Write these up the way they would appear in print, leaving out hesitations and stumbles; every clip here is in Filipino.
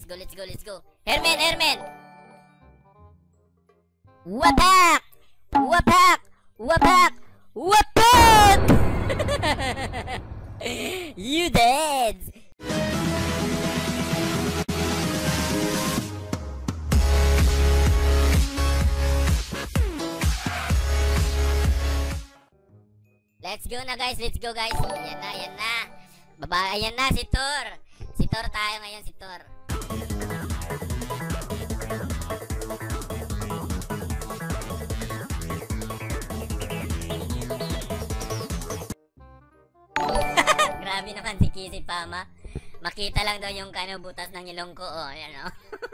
Let's go, let's go, let's go. Herman, Herman! Wapak! Wapak! Wapak! Wapak! You dead! Let's go na guys, let's go guys. Ayan na, ayan na. Baba, ayan na si Thor. Si Thor tayo ngayon, si Thor. Grabe naman si Kissy Pama. Makita lang daw yung butas ng ilong ko. Oh, ayan oh.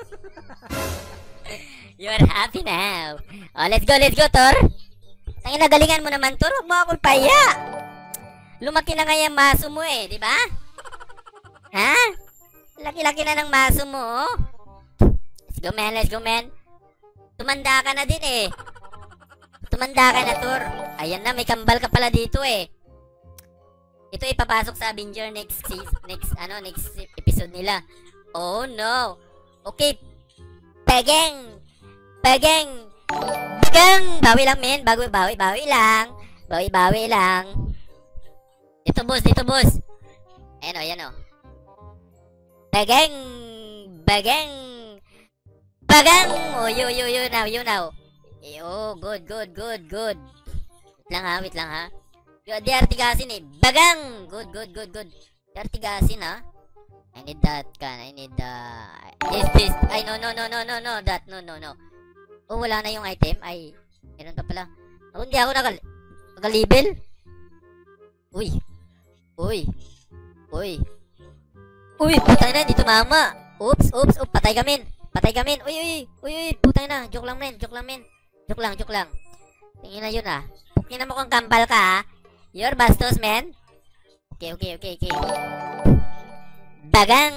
You're happy now. Oh, let's go, Thor. Tangina, galingan mo naman, Thor. Huwag mo akong paya. Lumaki na nga yung maso mo eh, di ba? Ha? Laki-laki na ng maso mo, oh. Let's go, man. Let's go, man. Tumanda ka na din eh. Tumanda ka na, Thor. Ayan na, may kambal ka pala dito eh. Ito ipapasok sa Avenger next episode nila. Oh no. Okay. Pegeng. Pegeng. Pegeng. Bawi lang, men. Bawi lang. Bawi lang. Dito, boss. Dito, boss. Ayan o, ayan o. Pegeng. Pegeng. Pegeng. Oh, you now. Oh, good. Wait lang ha. Di artigasin eh. Bagang! Good. Di artigasin ha. I need that can. I need this. Ay, no. That, no. Oh, wala na yung item. Ay, meron pa pala. Oh, hindi ako naka-label. Uy, putay na, dito mama. Oops, patay kami. Uy, putay na. Joke lang, men. Joke lang. Tingin na yun ah. Tingnan mo kung kambal ka ha. You're bastos, man. Okay. Bagang.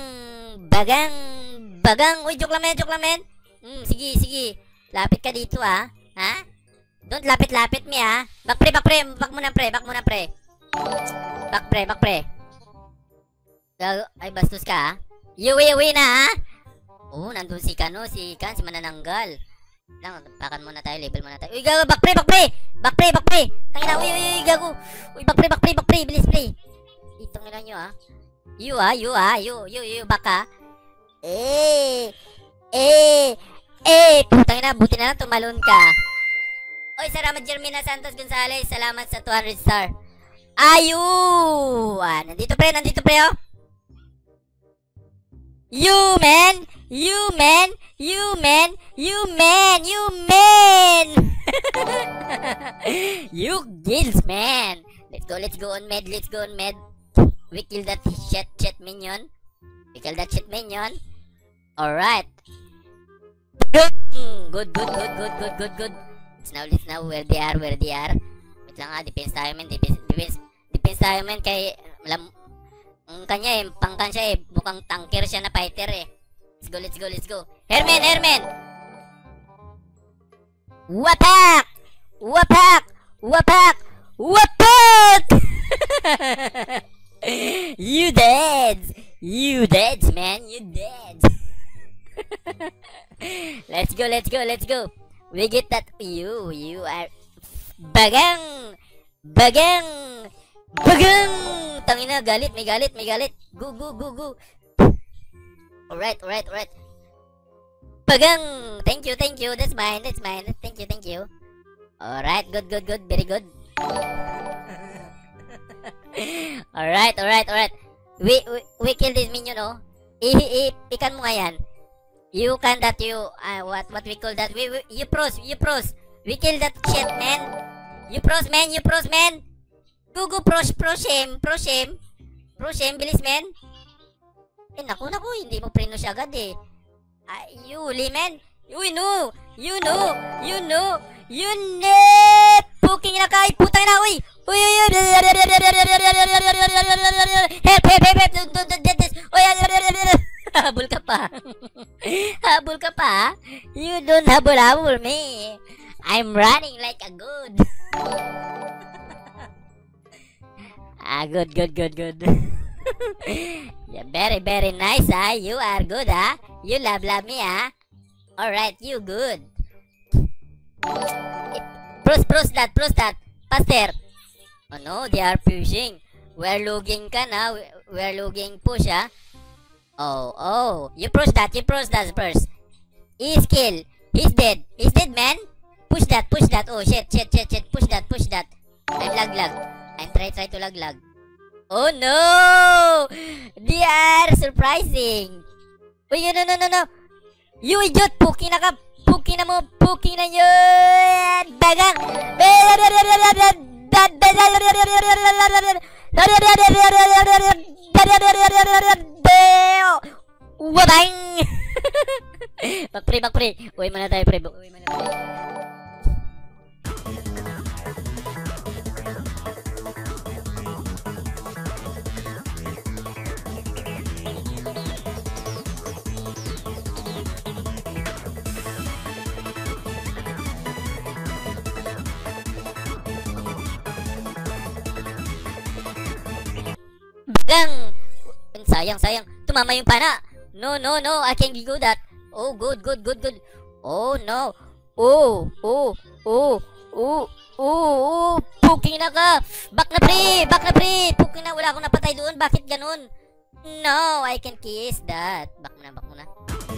Uy, joke lang, men. Sige. Lapit ka dito, ha? Ha? Don't lapit me, ha? Back muna, pre. Back, pre. Ay, bastos ka, ha? Uwi na, ha? Oh, nandun si Kano, si Manananggal. Lang, pakan muna tayo, label muna tayo. Uy, gago, back pre. Tangina, uy, gago. Uy, back pre, bilis pre. Itong nyo ah. You, back ha. Putang ina, buti na lang tumalon ka. Oy, salamat Jermina Santos Gonzales, salamat sa 200 star. Nandito pre, oh. You man. You kills, man. Let's go on med. We kill that shit minion. Alright. Good. Let's now where they are. Wait lang ha, defense tayo men kay kanya pangkan siya mukhang tanker siya na fighter eh. Let's go. Herman. Wapak! You dead, man. You dead. Let's go. We get that. You are bagang. Tangina, may galit. Go. Alright. Bagang. Thank you. That's mine. Thank you. Alright, good. Very good. Alright. We kill this minion, oh. Ikan mo nga yan. You can that what we call that. You pros. We kill that shit, man. You pros, man. Go, pro-shame, bilis, man. Naku, hindi mo preno siya agad eh. You uli, man. You know. Puking na kay, putang na, uy. Help. Habol ka pa. You don't habol me. I'm running like a good. Good. Yeah, very, very nice, ah. You are good, ah. You love me, ah. Alright, you good. Press that. Faster. Oh no, they are pushing. We're looking ka na. We're looking push, ah. Oh. You push that first. He's killed. He's dead, man. Push that. Oh, shit. Push that. I'm lag. I'm try to lag. Oh no! They are surprising. Oh, no. You idiot! Puki na yun! Dagang! Wabang! Bakpre. Uwi muna tayo, pre. Bagang! Sayang. Tumama yung pana. No. I can't do that. Oh, good. Oh, no. Oh. Puking na ka. Back na, pre. Puking na. Wala akong napatay doon. Bakit ganun? No, I can kiss that. Back mo na.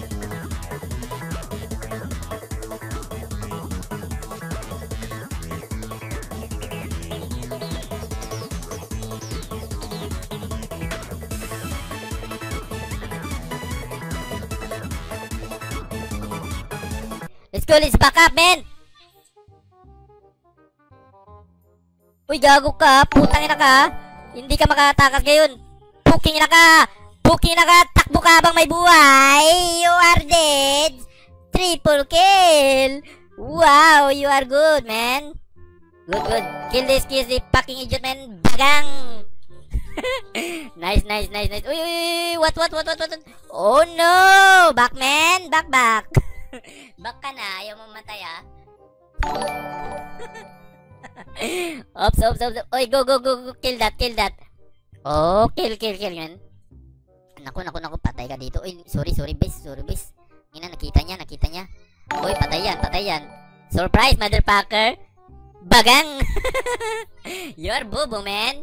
Let's back up, man! Uy, gago ka! Putang ina ka! Hindi ka makatakas ngayon! Puking ina ka! Takbo ka bang may buhay! You are dead! Triple kill! Wow! You are good, man! Good. Kill this fucking idiot, man! Bagang! Nice. Uy! What? Oh no! Back, man! Back! Back ka na, ayaw mo matay, ah. Ops. Oy, go. Kill that. Oh, kill, man. Naku, patay ka dito. Uy, sorry, bes. Ina, nakita niya. Uy, patay yan. Surprise, motherfucker. Bagang. You're bobo, man.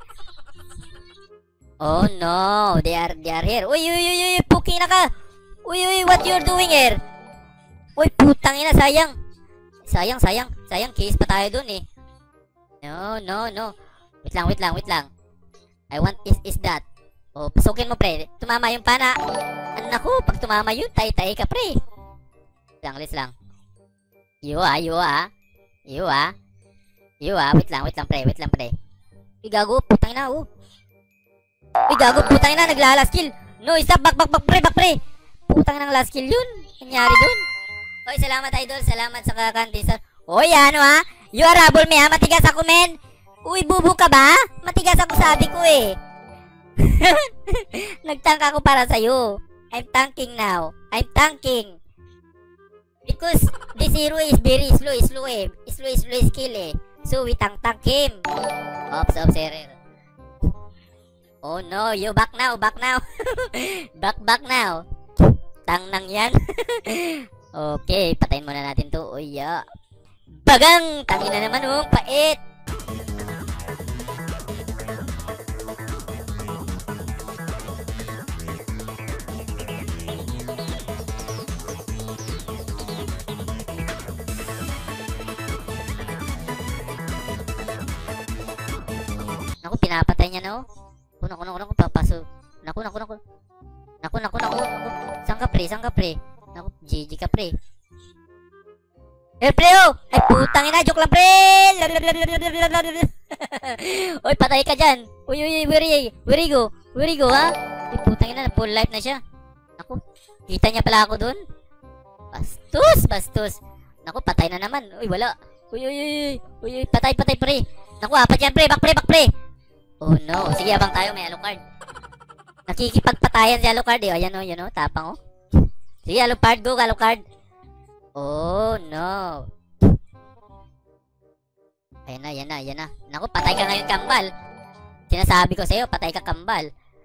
Oh, no. They are here. Uy, puking na ka. Uy, what you're doing here? Uy, putang ina, sayang. Case pa tayo dun, eh. No. Wait lang. I want is that. Oh, pasukin mo, pre. Tumama yung pana. Naku, pag tumama yun, tay ka, pre. Let's lang. You ah. Wait lang, pre. Uy, gago, putang ina, oh. Naglalask kill. No, stop, back, pre. Putang ina ng last kill yun. Nangyari dun. Oy, salamat, idol. Salamat sa kakanti, sir. Oy, ano, ha? You are trouble me, ha? Matigas ako, men. Uy, bubu ka ba? Matigas ako, sabi ko, eh. Nagtank ako para sa'yo. I'm tanking now. Because this hero is very slow, eh. Slow skill, eh. So, we tank him. Ops, error. Oh, no. You back now. back now. Tang nang yan. Okay, patayin muna natin to. Uy, Bagang! Tangina naman, oh. Pait! Naku, pinapatay niya, no? Naku, papaso. Naku. Saan ka, pre? Naku, GG ka, pre. Pre, oh! Ay, putang ina, joke lang, pre! Uy, patay ka dyan. Uy, where you go, ha? Ay, putang ina, full life na siya. Naku, kita niya pala ako dun. Bastos. Naku, patay na naman. Uy, wala. Uy, patay, pre. Naku, apat yan, pre. Back, pre. Oh, no. Sige, abang tayo, may Alucard. Nakikipagpatayan si Alucard, eh. Ayan, oh, tapang, oh. Sige, Alucard. Oh, no. Ayan na. Naku, patay ka ngayon, kambal. Sinasabi ko sa'yo, patay ka, kambal.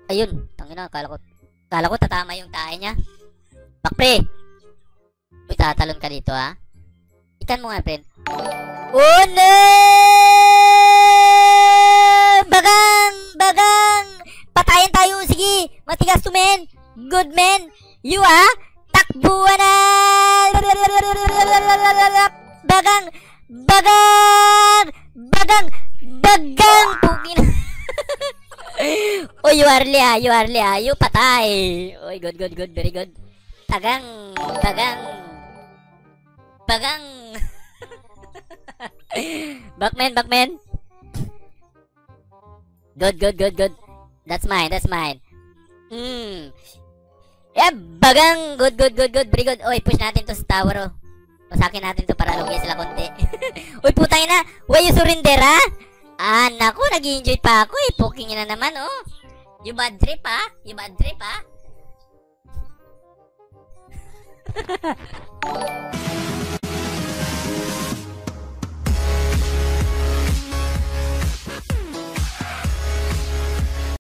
Ayun, tangina, kala ko tatama yung tae niya. Bakpre! Uy, tatalon ka dito, ha? Ikan mo nga, friend. Oh, no! Bagang! Bagang! Patayan tayo, sige! Matigas to, men! Good, men! You, takbuhan na! Bagang! Bagang! Bagang! Bagang! Pugin! Oh, you are you patay. Oy, good, very good. Tagang. Backman. Good. That's mine. Yeah, bagang. Good. Very good. Oy, push natin to sa tower, oh. Pasakin natin to para lugi sila konti. Uy, putang ina. Why you surrender, ha? Naku, nag-enjoy pa ako, eh. Poking na naman, oh. You bad trip, ha?